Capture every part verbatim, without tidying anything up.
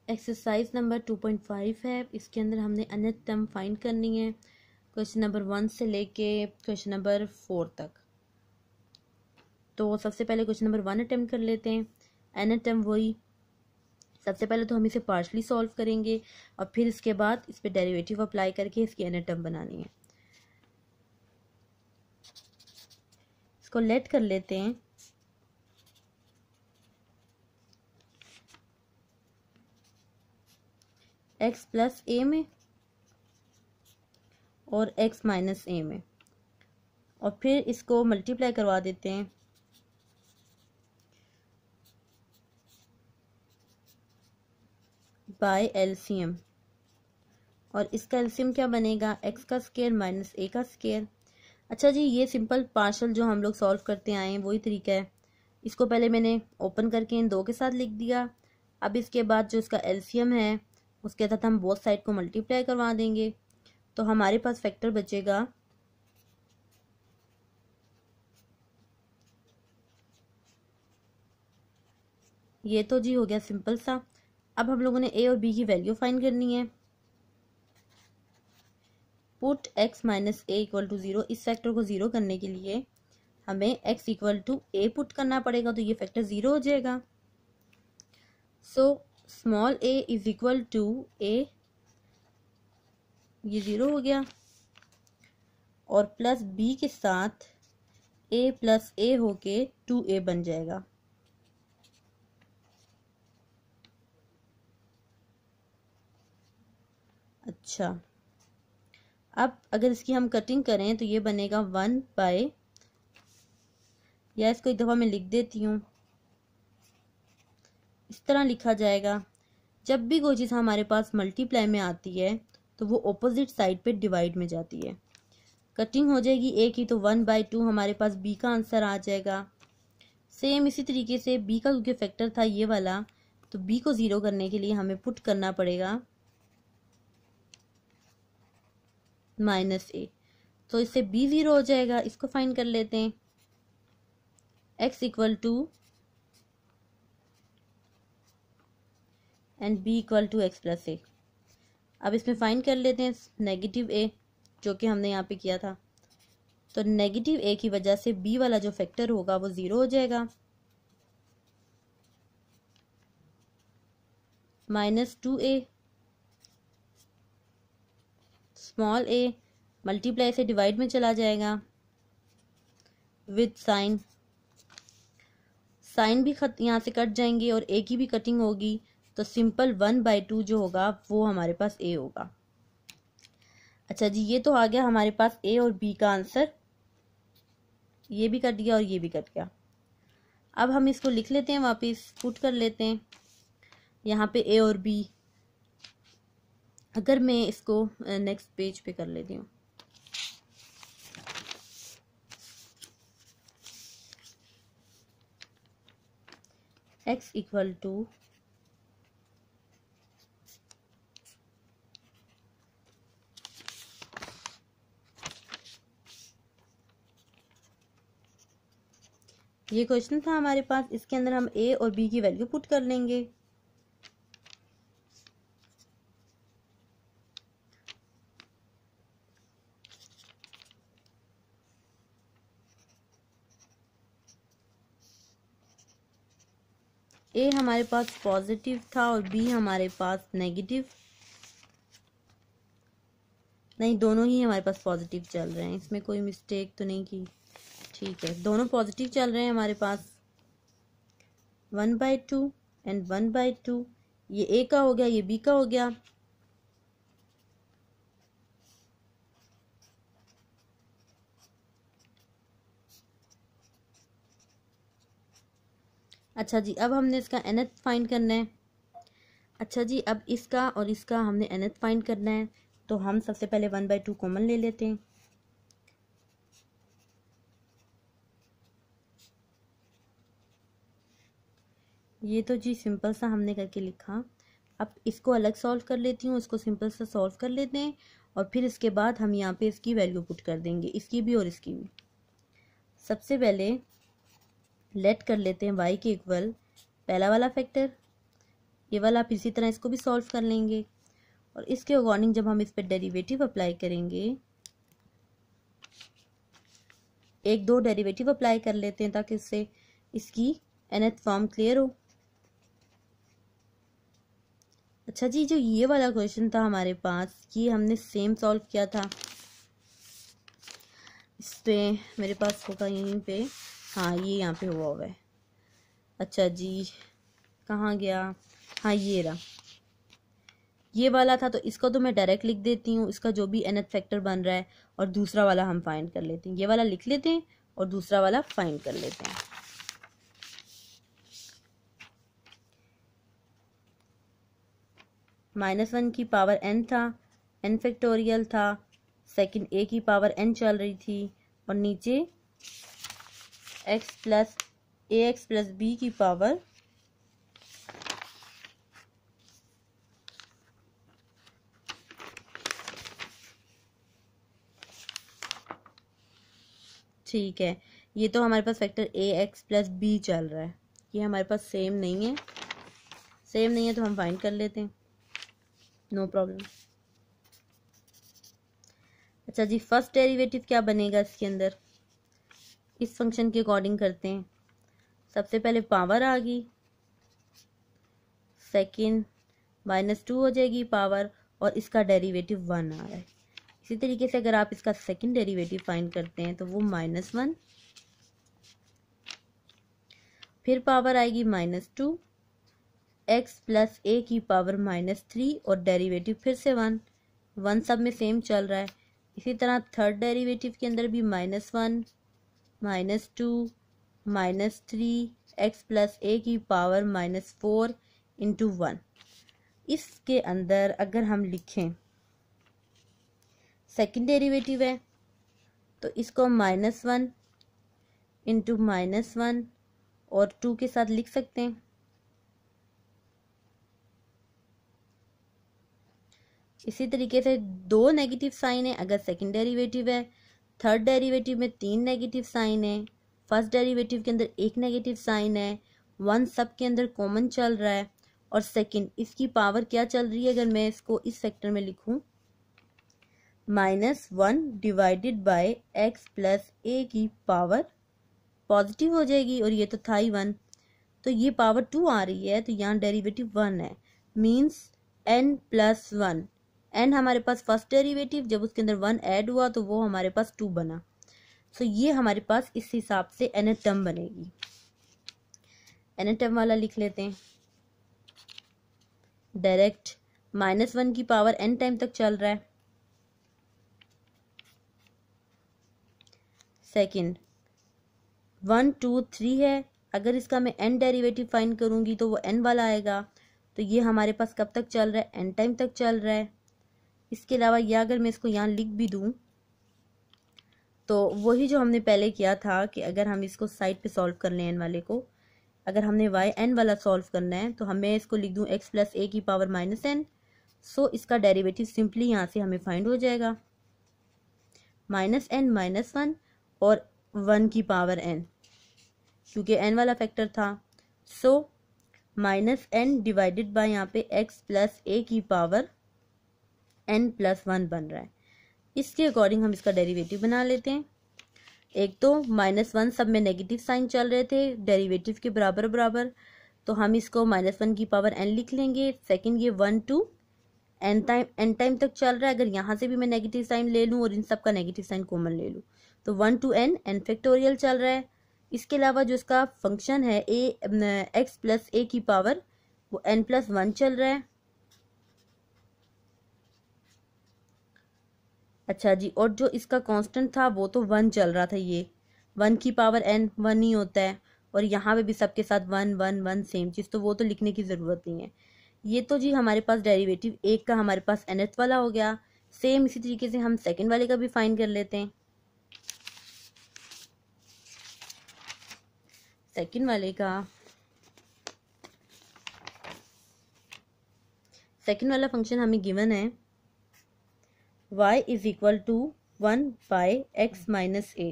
Exercise number two point five है। इसके अंदर हमने अनंत टर्म फाइंड करनी है, क्वेश्चन नंबर वन से लेके क्वेश्चन नंबर फोर तक। तो सबसे पहले क्वेश्चन नंबर वन अटेम्प्ट कर लेते हैं। अनंत टर्म वही, सबसे पहले तो हम इसे पार्शली सॉल्व करेंगे और फिर इसके बाद इस पर डेरिवेटिव अप्लाई करके इसकी अनंत टर्म बनानी है। इसको लेट कर लेते हैं। x प्लस ए में और x माइनस ए में, और फिर इसको मल्टीप्लाई करवा देते हैं बाय एलसीएम, और इसका एलसीएम क्या बनेगा, x का स्क्वायर माइनस ए का स्क्वायर। अच्छा जी, ये सिंपल पार्शल जो हम लोग सॉल्व करते आए हैं वही तरीका है। इसको पहले मैंने ओपन करके इन दो के साथ लिख दिया। अब इसके बाद जो इसका एलसीएम है उसके साथ हम बोथ साइड को मल्टीप्लाई करवा देंगे, तो हमारे पास फैक्टर बचेगा ये। तो जी हो गया सिंपल सा। अब हम लोगों ने ए और बी की वैल्यू फाइंड करनी है। Put x minus A equal to zero. इस फैक्टर को जीरो करने के लिए हमें x equal to A put करना पड़ेगा, तो ये फैक्टर जीरो हो जाएगा। So small a is equal to A, ये जीरो हो गया, और प्लस b के साथ a प्लस ए होके टू ए बन जाएगा। अच्छा, अब अगर इसकी हम कटिंग करें तो ये बनेगा वन बाय, या इसको एक दफ़ा मैं लिख देती हूँ, इस तरह लिखा जाएगा। जब भी कोई चीज़ हमारे पास मल्टीप्लाई में आती है तो वो ऑपोजिट साइड पे डिवाइड में जाती है। कटिंग हो जाएगी ए की, तो वन बाई टू हमारे पास बी का आंसर आ जाएगा। सेम इसी तरीके से बी का क्योंकि फैक्टर था ये वाला, तो बी को ज़ीरो करने के लिए हमें पुट करना पड़ेगा माइनस ए, तो इससे बी ज़ीरो हो जाएगा। इसको फाइंड कर लेते हैं। X equal to and B equal to x plus A. अब इसमें फाइंड कर लेते हैं नेगेटिव ए, जो कि हमने यहाँ पे किया था। तो नेगेटिव ए की वजह से बी वाला जो फैक्टर होगा वो ज़ीरो हो जाएगा। Minus two A, small A multiply से डिवाइड में चला जाएगा विद साइन। साइन भी खत यहाँ से कट जाएंगे और ए की भी कटिंग होगी, तो सिंपल वन बाई टू जो होगा वो हमारे पास ए होगा। अच्छा जी, ये तो आ गया हमारे पास ए और बी का आंसर। ये भी कट गया और ये भी कट गया। अब हम इसको लिख लेते हैं, वापस पुट कर लेते हैं यहाँ पे ए और बी। अगर मैं इसको नेक्स्ट पेज पे कर लेती हूँ, x इक्वल टू ये क्वेश्चन था हमारे पास। इसके अंदर हम ए और बी की वैल्यू पुट कर लेंगे। ए हमारे पास पॉजिटिव था और बी हमारे पास नेगेटिव, नहीं दोनों ही हमारे पास पॉजिटिव चल रहे हैं, इसमें कोई मिस्टेक तो नहीं की। ठीक है, दोनों पॉजिटिव चल रहे हैं हमारे पास। One by two and one by two, ये ए का हो गया, ये बी का हो गया। अच्छा जी, अब हमने इसका nth फाइंड करना है। अच्छा जी, अब इसका और इसका हमने nth फाइंड करना है, तो हम सबसे पहले वन बाई टू कॉमन ले लेते हैं। ये तो जी सिंपल सा हमने करके लिखा। अब इसको अलग सॉल्व कर लेती हूँ, इसको सिंपल सा सॉल्व कर लेते हैं और फिर इसके बाद हम यहाँ पे इसकी वैल्यू पुट कर देंगे, इसकी भी और इसकी भी। सबसे पहले लेट कर लेते हैं y के इक्वल पहला वाला फैक्टर ये वाला आप इसी तरह इसको भी सॉल्व कर लेंगे और इसके अकॉर्डिंग जब हम इस पर डेरिवेटिव अप्लाई करेंगे, एक दो डेरिवेटिव अप्लाई कर लेते हैं ताकि उससे इसकी nth फॉर्म क्लियर हो। अच्छा जी, जो ये वाला क्वेश्चन था हमारे पास, ये हमने सेम सॉल्व किया था। इस पे मेरे पास होगा यहीं पे, हाँ ये यहाँ पे हुआ हुआ है। अच्छा जी, कहाँ गया, हाँ ये रहा, ये वाला था। तो इसको तो मैं डायरेक्ट लिख देती हूँ, इसका जो भी nth फैक्टर बन रहा है, और दूसरा वाला हम फाइंड कर लेते हैं। ये वाला लिख लेते हैं और दूसरा वाला फाइंड कर लेते हैं। माइनस वन की पावर n था, n फैक्टोरियल था, सेकंड a की पावर n चल रही थी, और नीचे x plus A x plus B की पावर ठीक है। ये तो हमारे पास factor A x plus B चल रहा है, ये हमारे पास सेम नहीं है, सेम नहीं है तो हम फाइंड कर लेते हैं, नो प्रॉब्लम। अच्छा जी, फर्स्ट डेरिवेटिव क्या बनेगा इसके अंदर, इस फंक्शन के अकॉर्डिंग करते हैं। सबसे पहले पावर आ गई, सेकंड माइनस टू हो जाएगी पावर, और इसका डेरिवेटिव वन आ रहा है। इसी तरीके से अगर आप इसका सेकंड डेरिवेटिव फाइंड करते हैं तो वो माइनस वन, फिर पावर आएगी minus two, x plus A की पावर माइनस थ्री, और डेरिवेटिव फिर से वन, वन सब में सेम चल रहा है। इसी तरह थर्ड डेरिवेटिव के अंदर भी minus one, minus two, minus three, x plus A की power minus four into one. इसके अंदर अगर हम लिखें सेकेंड डेरिवेटिव है तो इसको minus one into minus one और टू के साथ लिख सकते हैं। इसी तरीके से दो नेगेटिव साइन है अगर सेकंड डेरिवेटिव है, थर्ड डेरिवेटिव में तीन नेगेटिव साइन है, फर्स्ट डेरिवेटिव के अंदर एक नेगेटिव साइन है, वन सब के अंदर कॉमन चल रहा है, और सेकंड इसकी पावर क्या चल रही है, अगर मैं इसको इस फैक्टर में लिखूं minus one divided by x plus A की पावर पॉजिटिव हो जाएगी, और ये तो था ही वन, तो ये पावर टू आ रही है, तो यहाँ डेरिवेटिव वन है, means N plus one. N हमारे पास फर्स्ट डेरिवेटिव, जब उसके अंदर वन ऐड हुआ तो वो हमारे पास टू बना, सो ये हमारे पास इस हिसाब से एन टर्म बनेगी। एन टर्म वाला लिख लेते हैं डायरेक्ट। माइनस वन की पावर एन टाइम तक चल रहा है, सेकंड वन टू थ्री है, अगर इसका मैं एन डेरिवेटिव फाइंड करूंगी तो वो एन वाला आएगा, तो ये हमारे पास कब तक चल रहा है, एन टाइम तक चल रहा है। इसके अलावा या अगर मैं इसको यहाँ लिख भी दूं तो वही जो हमने पहले किया था कि अगर हम इसको साइड पे सॉल्व कर लें एन वाले को, अगर हमने वाई एन वाला सॉल्व करना है तो हमें इसको लिख दूं एक्स प्लस ए की पावर माइनस एन, सो इसका डेरिवेटिव सिंपली यहाँ से हमें फाइंड हो जाएगा माइनस एन माइनस वन और वन की पावर एन, क्योंकि एन वाला फैक्टर था, so minus N divided by यहाँ पे एक्स प्लस ए की पावर एन प्लस वन बन रहा है। इसके अकॉर्डिंग हम इसका डेरिवेटिव बना लेते हैं। एक तो माइनस वन सब में नेगेटिव साइन चल रहे थे डेरिवेटिव के बराबर बराबर, तो हम इसको माइनस वन की पावर एन लिख लेंगे। सेकंड ये one two N time N time तक चल रहा है, अगर यहाँ से भी मैं नेगेटिव साइन ले लूँ और इन सब का नेगेटिव साइन कॉमन ले लूँ तो one two N N factorial चल रहा है। इसके अलावा जो इसका फंक्शन है ए एक्स प्लस ए की पावर वो एन प्लस वन चल रहा है। अच्छा जी, और जो इसका कांस्टेंट था वो तो वन चल रहा था, ये वन की पावर एन वन ही होता है, और यहाँ पे भी सबके साथ वन वन वन सेम चीज़, तो वो तो लिखने की ज़रूरत नहीं है। ये तो जी हमारे पास डेरिवेटिव एक का हमारे पास एनथ वाला हो गया। सेम इसी तरीके से हम सेकंड वाले का भी फाइंड कर लेते हैं। सेकंड वाले का सेकंड वाला फंक्शन हमें गिवन है y is equal to one by x minus A.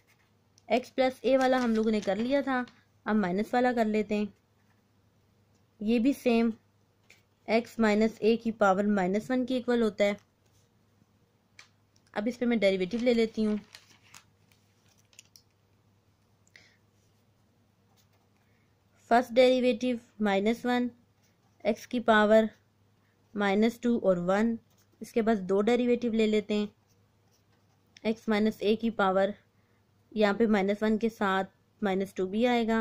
X plus A वाला हम लोगों ने कर लिया था, अब माइनस वाला कर लेते हैं। ये भी सेम x माइनस ए की पावर माइनस वन की इक्वल होता है। अब इस पे मैं डेरिवेटिव ले लेती हूँ। First derivative minus one, x की पावर माइनस टू और वन। इसके बाद दो डेरिवेटिव ले लेते हैं। एक्स माइनस ए की पावर, यहाँ पे माइनस वन के साथ माइनस टू भी आएगा,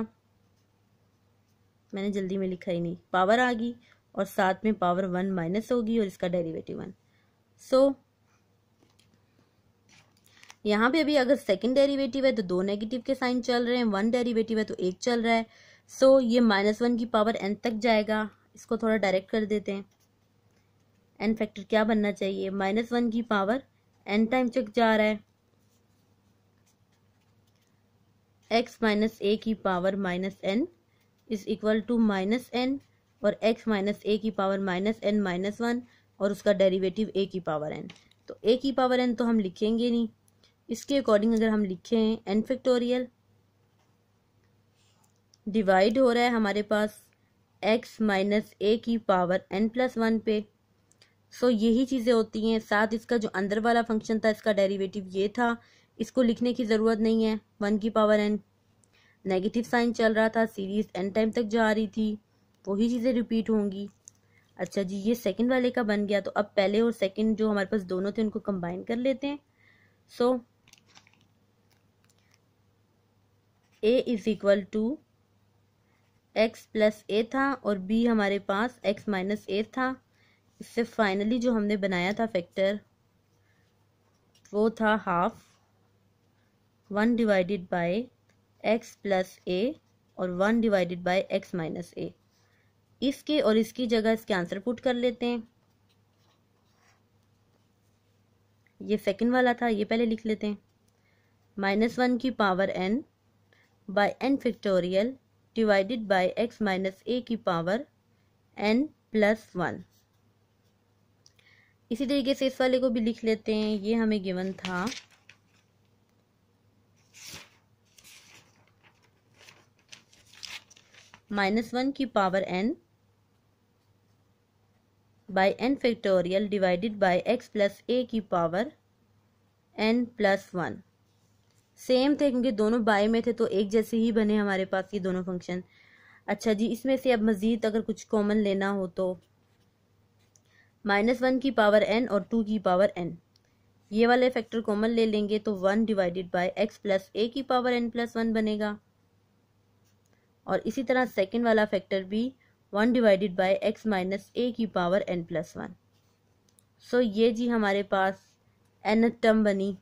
मैंने जल्दी में लिखा ही नहीं, पावर आ गई और साथ में पावर वन माइनस होगी और इसका डेरिवेटिव वन। सो यहाँ पे अभी अगर सेकंड डेरिवेटिव है तो दो नेगेटिव के साइन चल रहे हैं, वन डेरिवेटिव है तो एक चल रहा है। सो so, ये माइनस वन की पावर एन तक जाएगा। इसको थोड़ा डायरेक्ट कर देते हैं। एन फैक्टर क्या बनना चाहिए, माइनस वन की पावर एन टाइम तक जा रहा है। एक्स माइनस ए की power minus N is equal to minus N और एक्स माइनस ए की power minus N minus one और उसका डेरिवेटिव ए की पावर एन। तो ए की पावर एन तो हम लिखेंगे नहीं, इसके अकॉर्डिंग अगर हम लिखें एन फैक्टोरियल डिवाइड हो रहा है हमारे पास x माइनस ए की पावर n प्लस वन पे। सो यही चीज़ें होती हैं। साथ इसका जो अंदर वाला फंक्शन था इसका डेरिवेटिव ये था, इसको लिखने की ज़रूरत नहीं है। वन की पावर n नेगेटिव साइन चल रहा था, सीरीज n टाइम तक जा रही थी, वही चीज़ें रिपीट होंगी। अच्छा जी, ये सेकंड वाले का बन गया। तो अब पहले और सेकंड जो हमारे पास दोनों थे उनको कंबाइन कर लेते हैं। So a is equal to x plus A था और b हमारे पास x माइनस ए था। इससे फाइनली जो हमने बनाया था फैक्टर वो था half one divided by x plus A और one divided by x minus A. इसके और इसकी जगह इसके आंसर पुट कर लेते हैं। ये सेकंड वाला था, ये पहले लिख लेते हैं। माइनस वन की power n by n factorial divided by x minus A की पावर n प्लस वन। इसी तरीके से इस वाले को भी लिख लेते हैं। ये हमें गिवन था माइनस वन की power n by n factorial divided by x plus A की power n plus one. Same थे क्योंकि दोनों बाय में थे तो एक जैसे ही बने हमारे पास ये दोनों फंक्शन। अच्छा जी, इसमें से अब मज़ीद अगर कुछ कॉमन लेना हो तो माइनस वन की पावर n और टू की पावर n, ये वाले फैक्टर कॉमन ले लेंगे तो one divided by x plus A की पावर n प्लस वन बनेगा। और इसी तरह सेकेंड वाला फैक्टर भी one divided by x minus A की power n plus one. So ये जी हमारे पास nth टर्म बनी।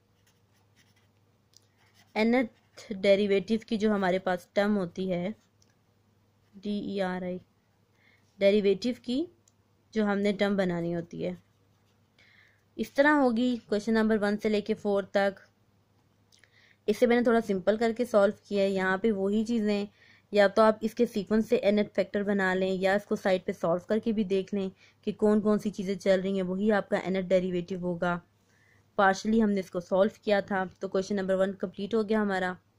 nth डेरिवेटिव की जो हमारे पास टर्म होती है D E R I, derivative की जो हमने टर्म बनानी होती है, इस तरह होगी क्वेश्चन नंबर वन से लेके फोर तक। इसे मैंने थोड़ा सिंपल करके सॉल्व किया है। यहाँ पे वही चीज़ें, या तो आप इसके सीक्वेंस से nth फैक्टर बना लें या इसको साइड पे सॉल्व करके भी देख लें कि कौन कौन सी चीज़ें चल रही हैं, वही आपका nth डेरिवेटिव होगा। पार्शली हमने इसको सॉल्व किया था। तो क्वेश्चन नंबर वन कंप्लीट हो गया हमारा।